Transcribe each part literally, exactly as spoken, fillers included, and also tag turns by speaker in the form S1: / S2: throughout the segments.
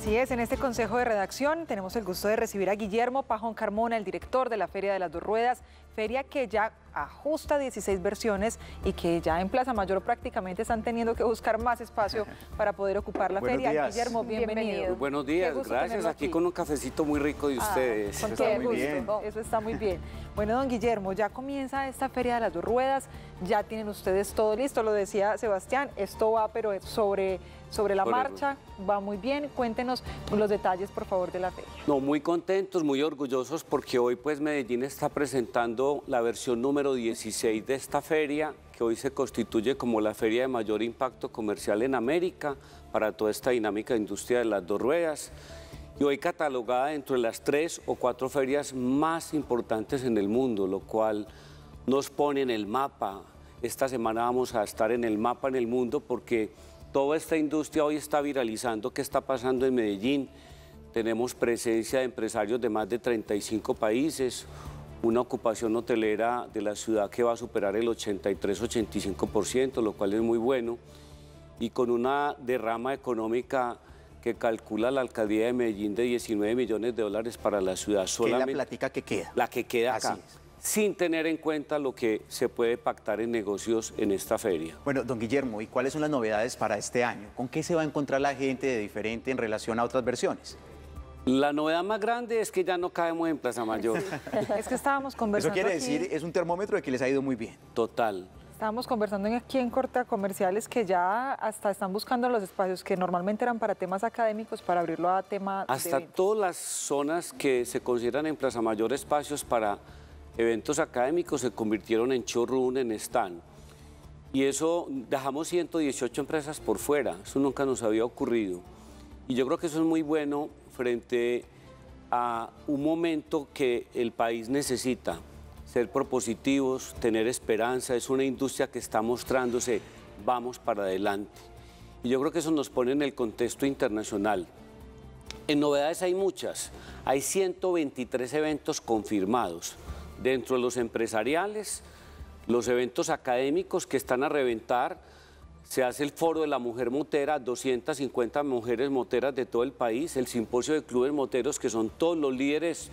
S1: Así es, en este consejo de redacción tenemos el gusto de recibir a Guillermo Pajón Carmona, el director de la Feria de las Dos Ruedas, feria que ya ajusta dieciséis versiones y que ya en Plaza Mayor prácticamente están teniendo que buscar más espacio para poder ocupar la
S2: Buenos
S1: feria.
S2: días.
S1: Guillermo, bienvenido.
S3: bienvenido. Muy buenos días, gracias. Aquí. aquí con un cafecito muy rico de ustedes.
S1: Ah, con todo gusto. Bien. Eso está muy bien. Bueno, don Guillermo, ya comienza esta Feria de las Dos Ruedas, ya tienen ustedes todo listo, lo decía Sebastián, esto va pero sobre, sobre la sobre marcha, el... va muy bien. Cuéntenos los detalles, por favor, de la feria.
S3: No, muy contentos, muy orgullosos porque hoy pues Medellín está presentando la versión número dieciséis de esta feria, que hoy se constituye como la feria de mayor impacto comercial en América para toda esta dinámica de industria de las dos ruedas. Y hoy catalogada dentro de las tres o cuatro ferias más importantes en el mundo, lo cual nos pone en el mapa. Esta semana vamos a estar en el mapa en el mundo porque toda esta industria hoy está viralizando qué está pasando en Medellín. Tenemos presencia de empresarios de más de treinta y cinco países, una ocupación hotelera de la ciudad que va a superar el ochenta y tres a ochenta y cinco por ciento, lo cual es muy bueno, y con una derrama económica que calcula la alcaldía de Medellín de diecinueve millones de dólares para la ciudad.
S2: Solamente ¿Qué es la plática que queda?
S3: La que queda acá, sin tener en cuenta lo que se puede pactar en negocios en esta feria.
S2: Bueno, don Guillermo, ¿y cuáles son las novedades para este año? ¿Con qué se va a encontrar la gente de diferente en relación a otras versiones?
S3: La novedad más grande es que ya no caemos en Plaza Mayor.
S1: Es que estábamos conversando.
S2: Eso quiere
S1: aquí...
S2: decir, es un termómetro de que les ha ido muy bien.
S3: Total.
S1: Estábamos conversando aquí en Corta Comerciales que ya hasta están buscando los espacios que normalmente eran para temas académicos para abrirlo a temas
S3: Hasta
S1: de
S3: todas las zonas que se consideran en Plaza Mayor espacios para eventos académicos se convirtieron en showroom, en stand. Y eso, dejamos ciento dieciocho empresas por fuera, eso nunca nos había ocurrido. Y yo creo que eso es muy bueno frente a un momento que el país necesita. Ser propositivos, tener esperanza, es una industria que está mostrándose, vamos para adelante. Y yo creo que eso nos pone en el contexto internacional. En novedades hay muchas, hay ciento veintitrés eventos confirmados, dentro de los empresariales, los eventos académicos que están a reventar. Se hace el Foro de la Mujer Motera, doscientas cincuenta mujeres moteras de todo el país, el Simposio de Clubes Moteros, que son todos los líderes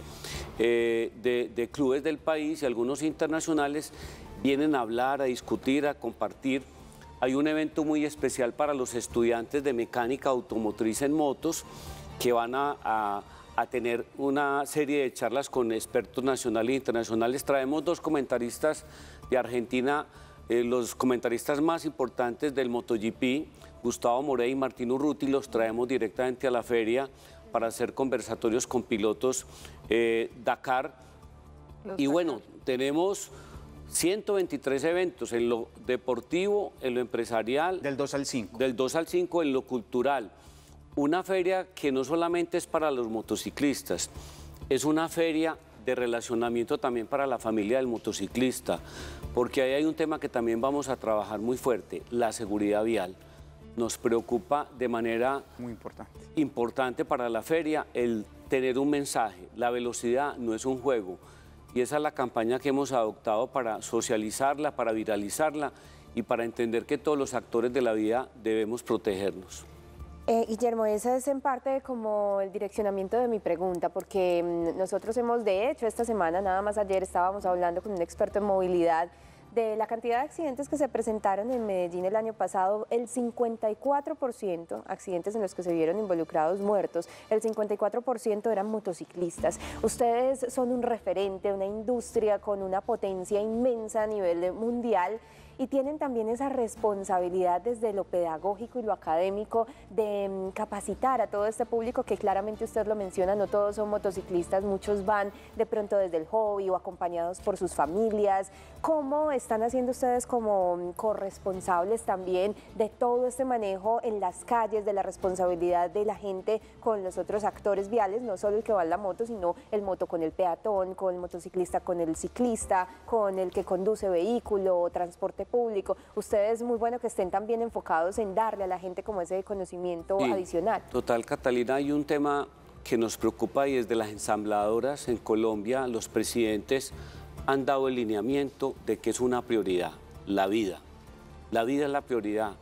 S3: eh, de, de clubes del país y algunos internacionales, vienen a hablar, a discutir, a compartir. Hay un evento muy especial para los estudiantes de mecánica automotriz en motos, que van a, a, a tener una serie de charlas con expertos nacionales e internacionales. Traemos dos comentaristas de Argentina, Eh, los comentaristas más importantes del MotoGP, Gustavo Morey y Martín Urruti, los traemos directamente a la feria para hacer conversatorios con pilotos eh, Dakar. Los y Dakar. Bueno, tenemos ciento veintitrés eventos en lo deportivo, en lo empresarial.
S2: Del dos al cinco.
S3: Del dos al cinco en lo cultural. Una feria que no solamente es para los motociclistas, es una feria de relacionamiento también para la familia del motociclista, porque ahí hay un tema que también vamos a trabajar muy fuerte, la seguridad vial. Nos preocupa de manera
S2: muy importante.
S3: importante para la feria el tener un mensaje. La velocidad no es un juego y esa es la campaña que hemos adoptado para socializarla, para viralizarla y para entender que todos los actores de la vida debemos protegernos.
S4: Eh, Guillermo, ese es en parte como el direccionamiento de mi pregunta, porque mmm, nosotros hemos, de hecho, esta semana, nada más ayer, estábamos hablando con un experto en movilidad de la cantidad de accidentes que se presentaron en Medellín el año pasado. El cincuenta y cuatro por ciento, accidentes en los que se vieron involucrados muertos, el cincuenta y cuatro por ciento eran motociclistas. Ustedes son un referente, una industria con una potencia inmensa a nivel mundial, y tienen también esa responsabilidad desde lo pedagógico y lo académico de um, capacitar a todo este público que claramente usted lo menciona, no todos son motociclistas, muchos van de pronto desde el hobby o acompañados por sus familias. ¿Cómo están haciendo ustedes como um, corresponsables también de todo este manejo en las calles, de la responsabilidad de la gente con los otros actores viales, no solo el que va en la moto, sino el moto con el peatón, con el motociclista con el ciclista, con el que conduce vehículo o transporte público? Ustedes, muy bueno que estén también enfocados en darle a la gente como ese conocimiento sí, adicional.
S3: Total, Catalina, hay un tema que nos preocupa y desde las ensambladoras en Colombia los presidentes han dado el lineamiento de que es una prioridad, la vida. La vida es la prioridad.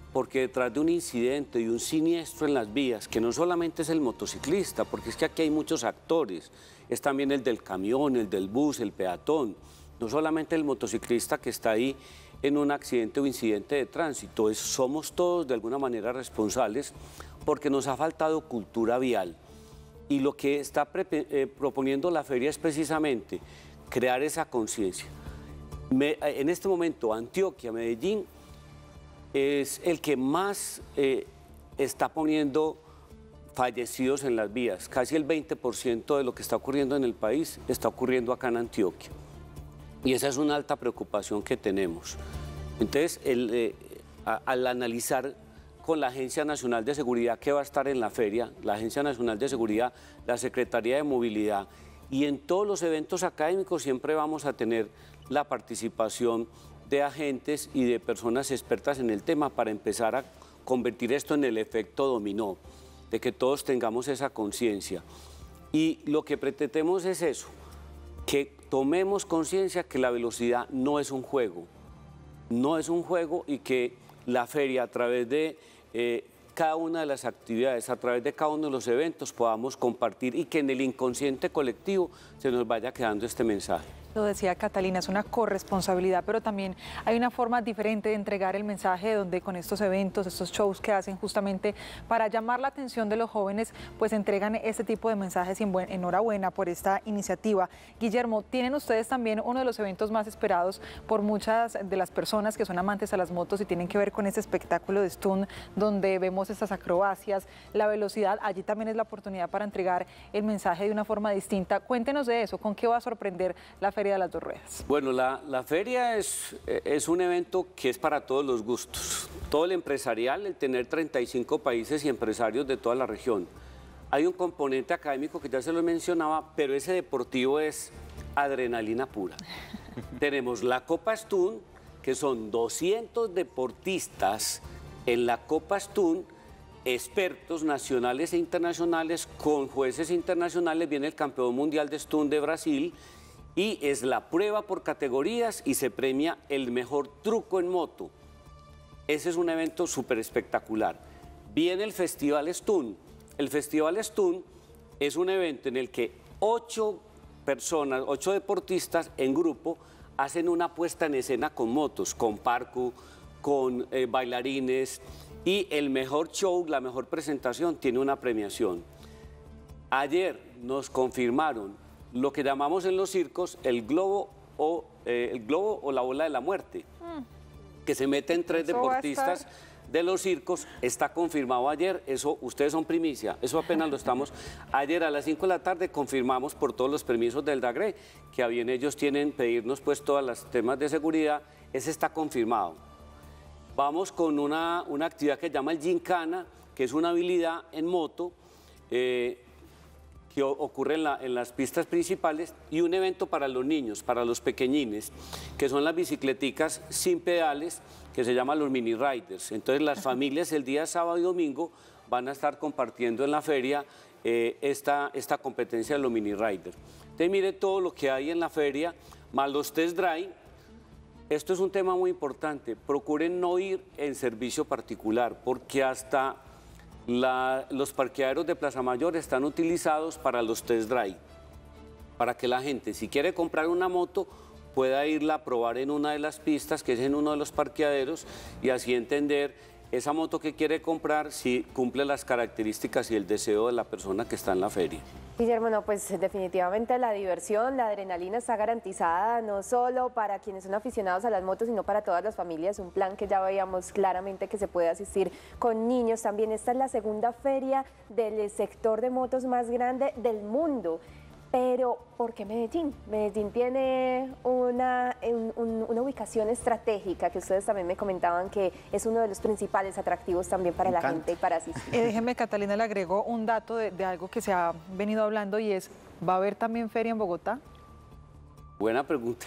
S3: porque detrás de un incidente y un siniestro en las vías, que no solamente es el motociclista, porque es que aquí hay muchos actores, es también el del camión, el del bus, el peatón, no solamente el motociclista que está ahí en un accidente o incidente de tránsito, es, somos todos de alguna manera responsables porque nos ha faltado cultura vial. Y lo que está pre, eh, proponiendo la feria es precisamente crear esa conciencia. En este momento, Antioquia, Medellín, es el que más eh, está poniendo fallecidos en las vías. Casi el veinte por ciento de lo que está ocurriendo en el país está ocurriendo acá en Antioquia. Y esa es una alta preocupación que tenemos. Entonces, el, eh, a, al analizar con la Agencia Nacional de Seguridad que va a estar en la feria, la Agencia Nacional de Seguridad, la Secretaría de Movilidad, y en todos los eventos académicos siempre vamos a tener la participación de agentes y de personas expertas en el tema para empezar a convertir esto en el efecto dominó, de que todos tengamos esa conciencia. Y lo que pretendemos es eso, que tomemos conciencia que la velocidad no es un juego, no es un juego y que la feria a través de eh, cada una de las actividades, a través de cada uno de los eventos podamos compartir y que en el inconsciente colectivo se nos vaya quedando este mensaje.
S1: Lo decía Catalina, es una corresponsabilidad, pero también hay una forma diferente de entregar el mensaje, donde con estos eventos, estos shows que hacen justamente para llamar la atención de los jóvenes, pues entregan este tipo de mensajes y en buen, enhorabuena por esta iniciativa. Guillermo, tienen ustedes también uno de los eventos más esperados por muchas de las personas que son amantes a las motos y tienen que ver con ese espectáculo de stunt, donde vemos estas acrobacias, la velocidad. Allí también es la oportunidad para entregar el mensaje de una forma distinta. Cuéntenos de eso, ¿con qué va a sorprender la Feria de las Dos Ruedas?
S3: Bueno, la, la feria es, es un evento que es para todos los gustos. Todo el empresarial, el tener treinta y cinco países y empresarios de toda la región. Hay un componente académico que ya se lo mencionaba, pero ese deportivo es adrenalina pura. Tenemos la Copa Stunt, que son doscientos deportistas en la Copa Stunt, expertos nacionales e internacionales, con jueces internacionales. Viene el campeón mundial de Stunt de Brasil, y es la prueba por categorías y se premia el mejor truco en moto. Ese es un evento súper espectacular. Viene el Festival Stunt. El Festival Stunt es un evento en el que ocho personas, ocho deportistas en grupo hacen una puesta en escena con motos, con parkour, con eh, bailarines, y el mejor show, la mejor presentación tiene una premiación. Ayer nos confirmaron lo que llamamos en los circos el globo o, eh, el globo o la bola de la muerte, mm. que se meten tres eso deportistas de los circos. Está confirmado ayer, eso ustedes son primicia, eso apenas lo estamos. Ayer a las cinco de la tarde confirmamos por todos los permisos del DAGRE, que a bien ellos tienen pedirnos pues todos los temas de seguridad, ese está confirmado. Vamos con una, una actividad que se llama el Gincana, que es una habilidad en moto, eh, que ocurre en, la, en las pistas principales, y un evento para los niños, para los pequeñines, que son las bicicleticas sin pedales, que se llaman los mini riders. Entonces las familias el día sábado y domingo van a estar compartiendo en la feria eh, esta, esta competencia de los mini riders. Entonces mire todo lo que hay en la feria, más los test drive. Esto es un tema muy importante, procuren no ir en servicio particular, porque hasta La, los parqueaderos de Plaza Mayor están utilizados para los test drive, para que la gente, si quiere comprar una moto, pueda irla a probar en una de las pistas, que es en uno de los parqueaderos, y así entender esa moto que quiere comprar si cumple las características y el deseo de la persona que está en la feria.
S4: Guillermo, no, pues definitivamente la diversión, la adrenalina está garantizada no solo para quienes son aficionados a las motos, sino para todas las familias. Un plan que ya veíamos claramente que se puede asistir con niños. También esta es la segunda feria del sector de motos más grande del mundo. Pero, ¿por qué Medellín? Medellín tiene una, un, un, una ubicación estratégica que ustedes también me comentaban que es uno de los principales atractivos también para la gente y para asistir.
S1: Eh, déjenme, Catalina, le agregó un dato de, de algo que se ha venido hablando, y es, ¿va a haber también feria en Bogotá?
S3: Buena pregunta.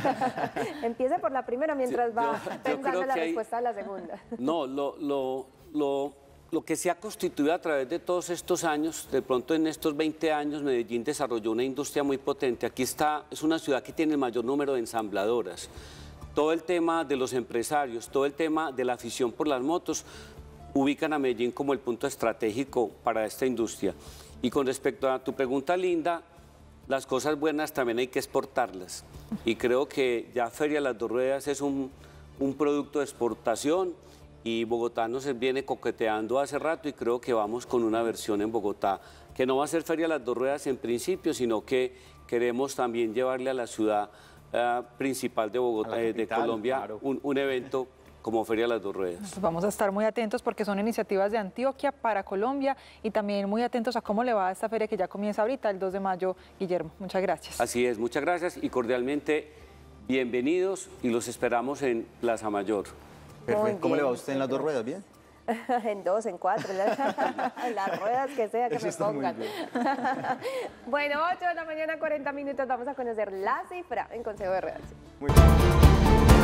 S4: Empiece por la primera mientras va yo, yo pensando la
S3: hay...
S4: respuesta a la segunda.
S3: No, lo... lo, lo... Lo que se ha constituido a través de todos estos años, de pronto en estos veinte años, Medellín desarrolló una industria muy potente. Aquí está, es una ciudad que tiene el mayor número de ensambladoras. todo el tema de los empresarios, todo el tema de la afición por las motos, ubican a Medellín como el punto estratégico para esta industria. Y con respecto a tu pregunta, Linda, las cosas buenas también hay que exportarlas. Y creo que ya Feria Las Dos Ruedas es un, un producto de exportación y Bogotá nos viene coqueteando hace rato y creo que vamos con una versión en Bogotá, que no va a ser Feria Las Dos Ruedas en principio, sino que queremos también llevarle a la ciudad uh, principal de Bogotá, capital, de Colombia, claro. un, un evento como Feria Las Dos Ruedas.
S1: Pues vamos a estar muy atentos porque son iniciativas de Antioquia para Colombia y también muy atentos a cómo le va a esta feria que ya comienza ahorita, el dos de mayo, Guillermo. Muchas gracias.
S3: Así es, muchas gracias y cordialmente bienvenidos y los esperamos en Plaza Mayor.
S2: Perfecto. ¿Cómo le va a usted en Las Dos Ruedas? ¿Bien?
S4: En dos, en cuatro, las, las ruedas que sea que Eso me pongan. Bueno, ocho de la mañana, cuarenta minutos, vamos a conocer la cifra en Consejo de Redacción. Muy bien.